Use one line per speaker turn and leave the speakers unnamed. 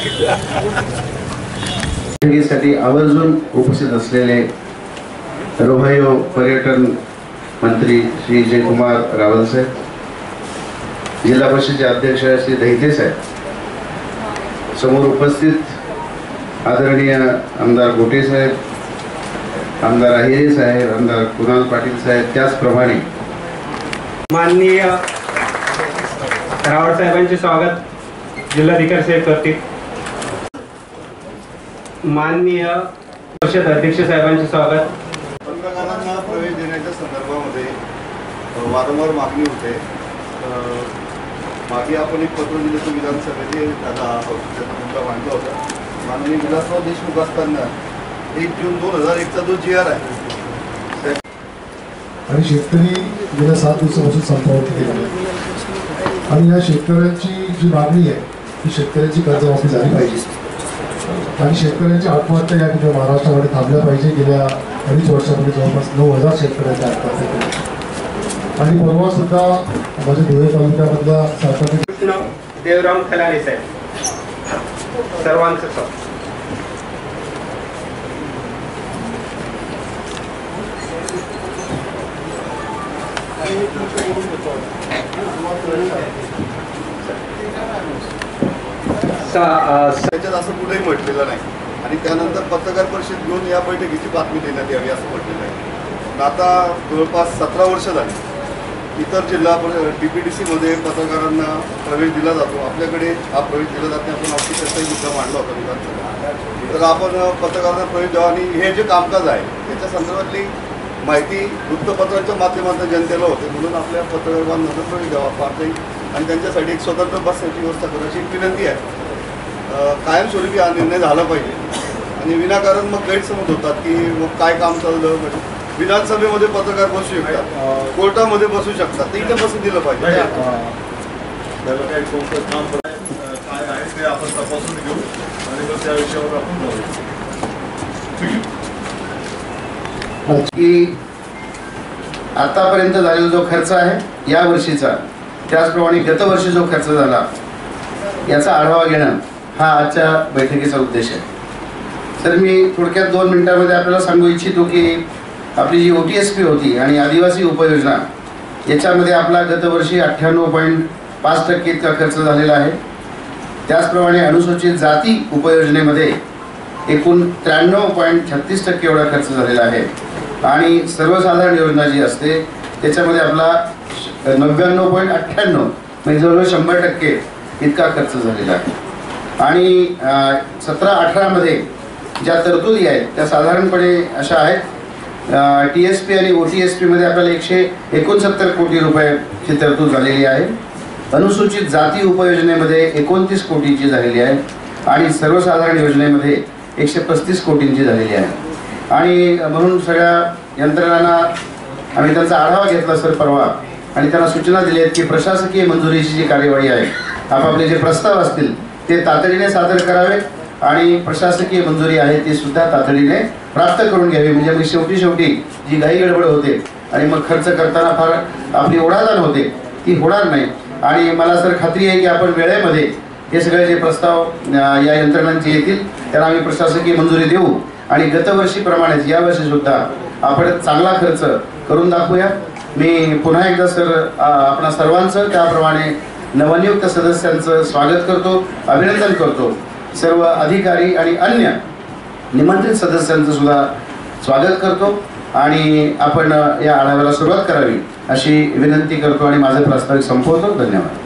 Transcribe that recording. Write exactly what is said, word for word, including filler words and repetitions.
साठी आवर्जून उपस्थित असलेले रोहायो पर्यटन मंत्री श्री जयकुमार रावल साहेब, जिल्हा परिषदेचे अध्यक्ष श्री दहिते साहेब, समोर उपस्थित आदरणीय आमदार गोटे साहेब, आमदार अहिरे साहेब, आमदार कुणाल पाटील साहेब, त्याचप्रमाणे
माननीय रावळ साहेबांचे स्वागत जिल्हाधिकारी साहेब करतील। माननीय परिषद अध्यक्ष साहेबांचे स्वागत।
पत्रकारांना प्रवेश देण्याच्या संदर्भामध्ये वारंवार मागणी होते। मागे आपण एक पत्र दिलं होतं विधानसभेचे, त्याला मुद्दा मांडला होता। माननीय विलासराव देशमुख असताना एक जून दोन हजार एकचा जो जी आर आहे
आणि शेतकरी गेल्या सात दिवसापासून संपावरती गेले आणि या शेतकऱ्यांची जी मागणी आहे ती शेतकऱ्यांची कर्जमाफी झाली पाहिजे आणि शेतकऱ्यांची आत्महत्या या ठिकाणी महाराष्ट्रामध्ये थांबल्या पाहिजे। गेल्या अडीच वर्षामध्ये जवळपास नऊ हजार शेतकऱ्यांच्या आत्महत्या केल्या आणि परवा सुद्धा माझ्या धुळे तालुक्यामधल्या सरकारी
देवराम खलारे साहेब सर्वांचं स्वागत।
त्याच्यात असं कुठेही म्हटलेलं नाही आणि त्यानंतर पत्रकार परिषद घेऊन या बैठकीची बातमी देण्यात यावी असं म्हटलेलं आहे। आता जवळपास सतरा वर्ष झाली इतर जिल्हा डी पी डी सीमध्ये पत्रकारांना प्रवेश दिला जातो। आपल्याकडे हा प्रवेश दिला जात नाही। आपण अगदी त्याचाही मुद्दा मांडला होता विधानसभेत। तर आपण पत्रकारांना प्रवेश द्यावा आणि हे जे कामकाज आहे त्याच्या संदर्भातली माहिती वृत्तपत्रांच्या माध्यमातून जनतेला होते, म्हणून आपल्या पत्रकार बांधवांना प्रवेश द्यावा पाहते आणि त्यांच्यासाठी एक स्वतंत्र बसण्याची व्यवस्था करायची एक विनंती आहे। कायमस्वरूपी हा निर्णय झाला पाहिजे आणि विनाकारण मग गैरसमज होतात की मग काय काम चाललं, विधानसभेमध्ये पत्रकार बसू शकतात, कोर्टामध्ये बसू शकतात, ते इथे बसून दिलं पाहिजे।
त्याला काही कोणतं काम काय आहे ते आपण तपासून घेऊ आणि मग त्या विषयावर आपण बोलू
की आतापर्यंत झालेला जो खर्च आहे या वर्षीचा, त्याचप्रमाणे गतवर्षी जो खर्च झाला याचा आढावा घेणं हा आजच्या बैठकीचा उद्देश आहे। तर मी थोडक्यात दोन मिनिटांमध्ये आपल्याला सांगू इच्छितो की आपली जी ओ टी एस पी होती आणि आदिवासी उपयोजना याच्यामध्ये आपला गतवर्षी अठ्ठ्याण्णव पॉईंट पाच टक्के इतका खर्च झालेला आहे। त्याचप्रमाणे अनुसूचित जाती उपयोजनेमध्ये एकूण त्र्याण्णव पॉईंट छत्तीस टक्के एवढा खर्च झालेला आहे आणि सर्वसाधारण योजना जी असते त्याच्यामध्ये आपला नव्याण्णव पॉईंट अठ्ठ्याण्णव म्हणजे जवळजवळ शंभर टक्के इतका खर्च झालेला आहे। आणि सतरा अठरामध्ये ज्या तरतुदी आहेत त्या साधारणपणे अशा आहेत। टी एस पी आणि ओ टी एस पीमध्ये आपल्याला एकशे एकोणसत्तर कोटी रुपयाची तरतूद झालेली आहे। अनुसूचित जाती उपयोजनेमध्ये एकोणतीस कोटीची झालेली आहे आणि सर्वसाधारण योजनेमध्ये एकशे पस्तीस कोटींची झालेली आहे। आणि म्हणून सगळ्या यंत्रणांना आम्ही त्यांचा आढावा घेतला सर परवा आणि त्यांना सूचना दिल्या आहेत की प्रशासकीय मंजुरीची जी कार्यवाही आहे, आपापले जे प्रस्ताव असतील ते तातडीने सादर करावे आणि प्रशासकीय मंजुरी आहे ती सुद्धा तातडीने प्राप्त करून घ्यावी। म्हणजे मग शेवटी शेवटी जी घाई गडबड होते आणि मग खर्च करताना फार आपली ओढाताण होते ती होणार नाही। आणि मला सर खात्री आहे की आपण वेळेमध्ये हे सगळे जे प्रस्ताव या यंत्रणांचे येतील त्यांना आम्ही प्रशासकीय मंजुरी देऊ आणि गतवर्षीप्रमाणेच यावर्षीसुद्धा आपण चांगला खर्च करून दाखवूया। मी पुन्हा एकदा सर आपणा सर्वांचं त्याप्रमाणे नवनियुक्त सदस्यांचं स्वागत करतो, अभिनंदन करतो। सर्व अधिकारी आणि अन्य निमंत्रित सदस्यांचं सुद्धा स्वागत करतो आणि आपण या आढाव्याला सुरुवात करावी अशी विनंती करतो आणि माझा प्रास्ताविक संपवतो। धन्यवाद।